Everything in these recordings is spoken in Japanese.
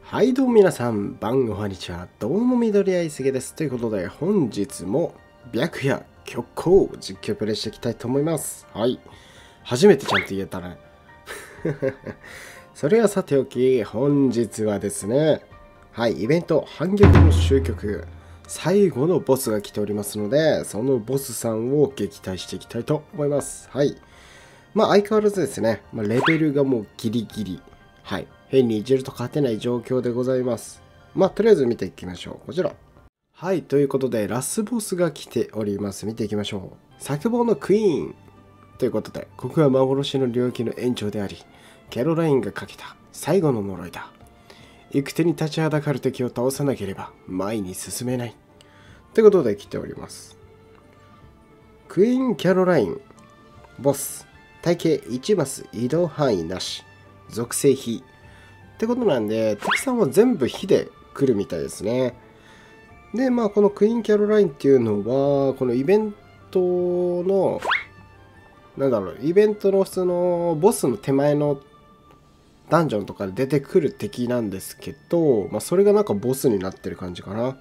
はいどうも皆さん、こんにちは。どうも緑谷すげです。ということで、本日も白夜極光実況プレイしていきたいと思います。はい。初めてちゃんと言えたね。それはさておき、本日はですね、はい、イベント反撃の終局、最後のボスが来ておりますので、そのボスさんを撃退していきたいと思います。はい。相変わらずですね、レベルがもうギリギリ。はい。変にいじると勝てない状況でございます。とりあえず見ていきましょう。こちら。はい。ということで、ラスボスが来ております。見ていきましょう。作望のクイーン。ということで、ここは幻の領域の延長であり、キャロラインがかけた最後の呪いだ。行く手に立ちはだかる敵を倒さなければ前に進めない。ということで来ております。クイーンキャロライン。ボス。体型1マス移動範囲なし。属性火。ってことなんで、敵さんは全部火で来るみたいですね。で、このクイーンキャロラインっていうのは、このイベントの、イベントのそのボスの手前のダンジョンとかで出てくる敵なんですけど、それがなんかボスになってる感じかな。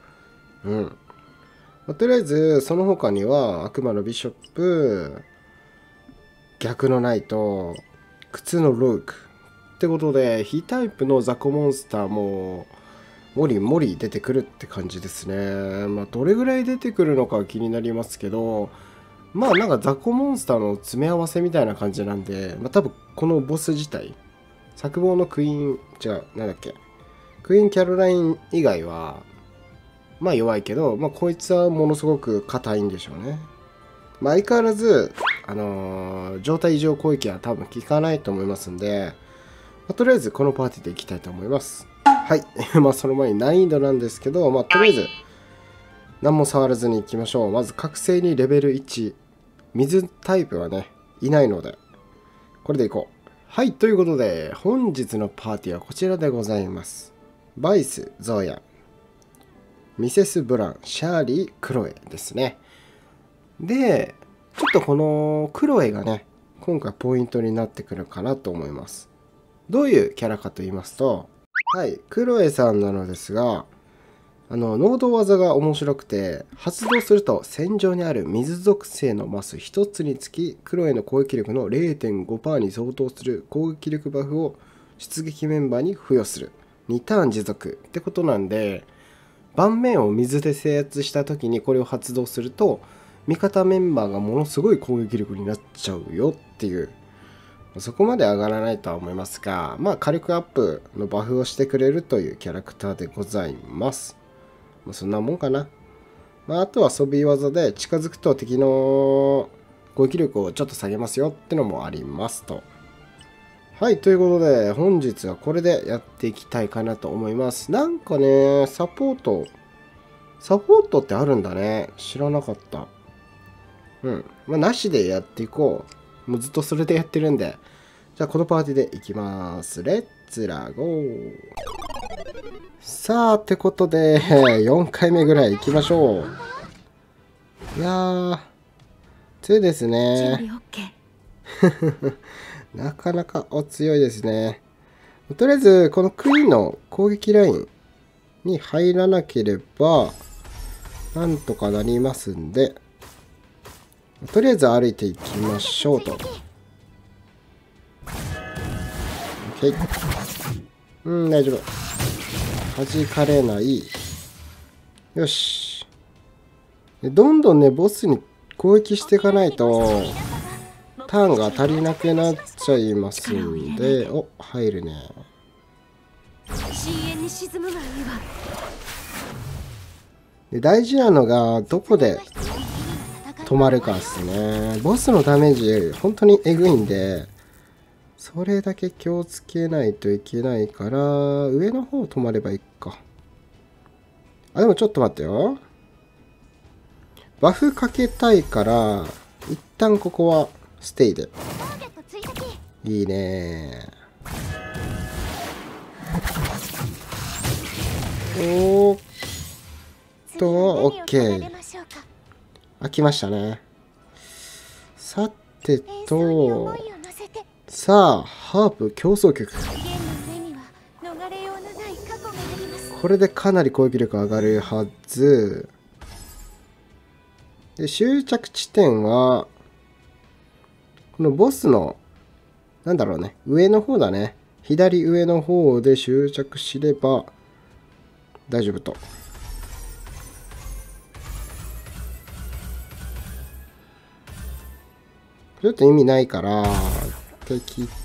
とりあえず、その他には、悪魔のビショップ、逆のナイト、靴のローク、ってことで、火タイプの雑魚モンスターも、もりもり出てくるって感じですね。どれぐらい出てくるのか気になりますけど、なんか雑魚モンスターの詰め合わせみたいな感じなんで、多分このボス自体、作望のクイーン、クイーンキャロライン以外は、弱いけど、こいつはものすごく硬いんでしょうね。相変わらず、状態異常攻撃は多分効かないと思いますんで、とりあえずこのパーティーでいきたいと思います。はい。その前に難易度なんですけど、とりあえず何も触らずにいきましょう。まず覚醒にレベル1。水タイプはね、いないので、これでいこう。はい。ということで、本日のパーティーはこちらでございます。バイス、ゾーヤ、ミセス・ブラン、シャーリー、クロエですね。で、ちょっとこのクロエがね、今回ポイントになってくるかなと思います。どういうキャラかと言いますと、はい、クロエさんなのですが、能動技が面白くて、発動すると戦場にある水属性のマス1つにつき、クロエの攻撃力の 0.5% に相当する攻撃力バフを出撃メンバーに付与する。2ターン持続ってことなんで、盤面を水で制圧した時にこれを発動すると、味方メンバーがものすごい攻撃力になっちゃうよっていう。そこまで上がらないとは思いますが、火力アップのバフをしてくれるというキャラクターでございます。そんなもんかな。あとは装備技で近づくと敵の攻撃力をちょっと下げますよってのもありますと。はい、ということで本日はこれでやっていきたいかなと思います。なんかね、サポートってあるんだね。知らなかった。なしでやっていこう。もうずっとそれでやってるんで。じゃあこのパーティーでいきます。レッツラゴー。さあ、ってことで、4回目ぐらい行きましょう。いやー、強いですね。なかなかお強いですね。とりあえず、このクイーンの攻撃ラインに入らなければ、なんとかなりますんで、とりあえず歩いていきましょうと。OK。大丈夫。弾かれない。よし。どんどんね、ボスに攻撃していかないと、ターンが足りなくなっちゃいますんで、お、入るね。で、大事なのが、どこで止まるかですね。ボスのダメージ、本当にエグいんで、それだけ気をつけないといけないから、上の方止まればいいか。でもちょっと待ってよ。バフかけたいから、一旦ここはステイで。いいね。おーっと、オッケー。開きましたね。さてと、さあ、ハープ競争曲。 これでかなり攻撃力上がるはずで、終着地点はこのボスのなんだろうね、上の方だね。左上の方で終着すれば大丈夫と。ちょっと意味ないからって切って、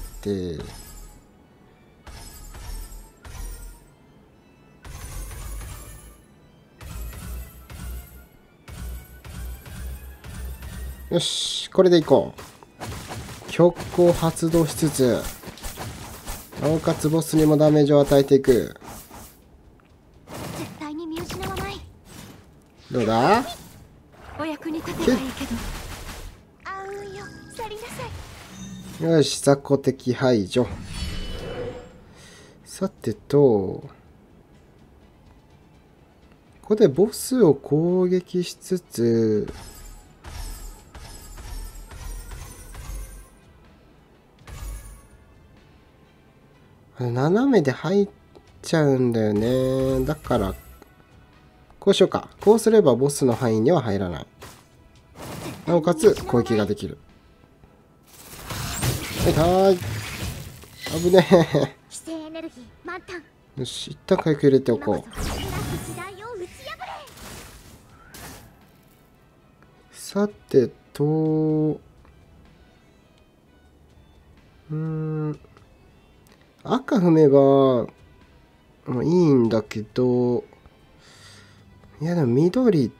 よし、これでいこう。極光発動しつつ、なおかつボスにもダメージを与えていく。 絶対に見失わない。 どうだ？ お役に立てばいいけど。あうよ、去りなさい。 よし、雑魚敵排除。さてと、ここでボスを攻撃しつつ、斜めで入っちゃうんだよね。だからこうしようか。こうすればボスの範囲には入らない。なおかつ攻撃ができる。はい危ねえ。よし、一旦回復入れておこう。さてと、赤踏めばいいんだけど、いやでも緑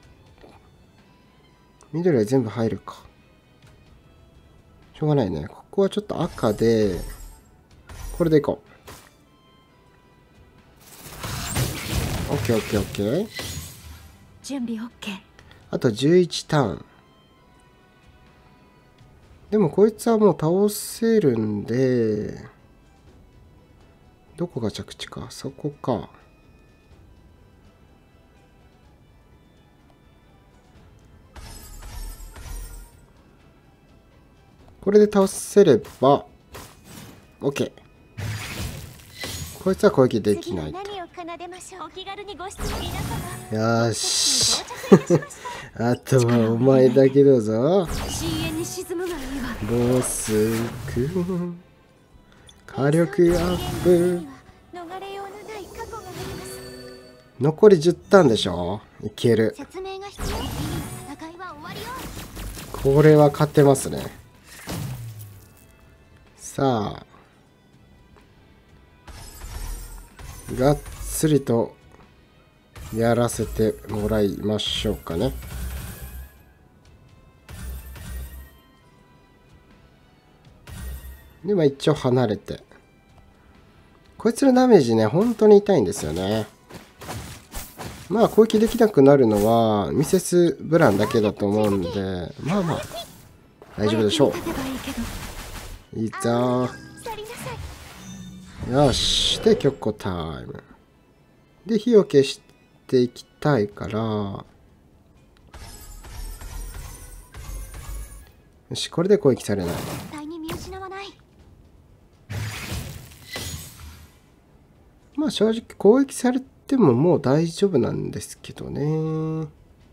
は全部入るか。しょうがないね。ここはちょっと赤で、これでいこう。OK。 準備 OK。 あと11ターン。でもこいつはもう倒せるんで、どこが着地か、そこか。これで倒せれば OK。 こいつは攻撃できないと。よしあとはお前だけどうぞ。ボスくん火力アップ。残り10ターンでしょ。いける。これは勝てますね。さあがっつりとやらせてもらいましょうかね。で一応離れて、こいつのダメージね本当に痛いんですよね。まあ攻撃できなくなるのはミセスブランだけだと思うんで、まあ大丈夫でしょう。いいぞー。よし。で極光タイムで火を消していきたいから、よし、これで攻撃されない。まあ正直攻撃されてももう大丈夫なんですけどね。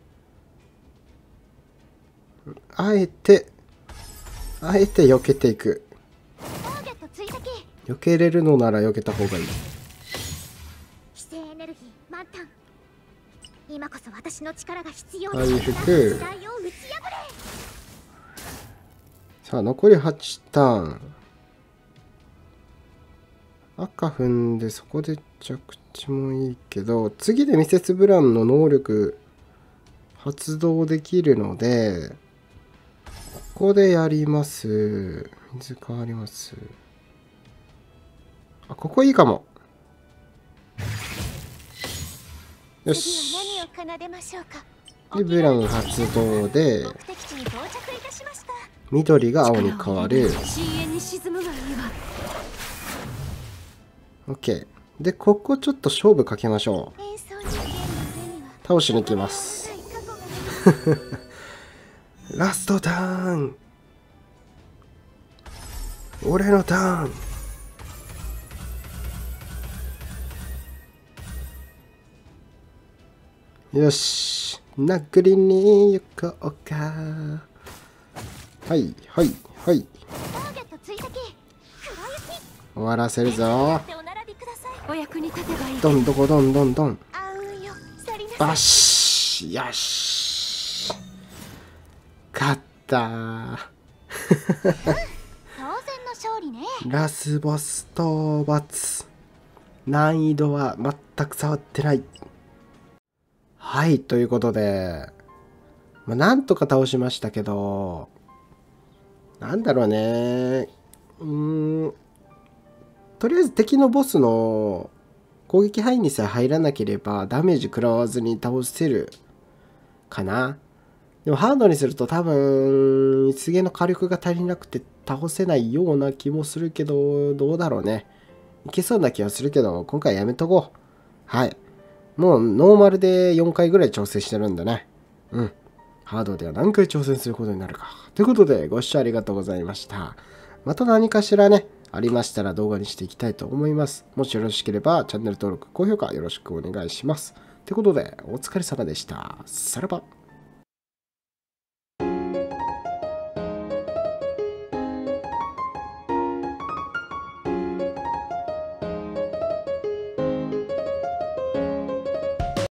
あえて避けていく。避けれるのなら避けた方がいい。回復。さあ残り8ターン。赤踏んでそこで着地もいいけど、次でミセスブランの能力発動できるので、ここでやります。水変わります。あ、ここいいかも。よし。でブラン発動で緑が青に変わる。 OK でここちょっと勝負かけましょう。倒しに行きますラストターン、俺のターン。 よし、殴りに行こうか。はいはいはい。 ターゲット追跡。 終わらせるぞ。 お役に立てばいい。 どんどこどんどんどん。バッよシー、よし。勝ったー。 当然の勝利ね。 ラスボス討伐。難易度は全く触ってない。はい、ということで、なんとか倒しましたけど、なんだろうね。とりあえず敵のボスの攻撃範囲にさえ入らなければダメージ食らわずに倒せるかな。でもハードにすると多分、すげの火力が足りなくて倒せないような気もするけど、どうだろうね。いけそうな気はするけど、今回やめとこう。はい。もうノーマルで4回ぐらい挑戦してるんだね。うん。ハードでは何回挑戦することになるか。ということで、ご視聴ありがとうございました。また何かしらね、ありましたら動画にしていきたいと思います。もしよろしければチャンネル登録、高評価よろしくお願いします。ということで、お疲れ様でした。さらば。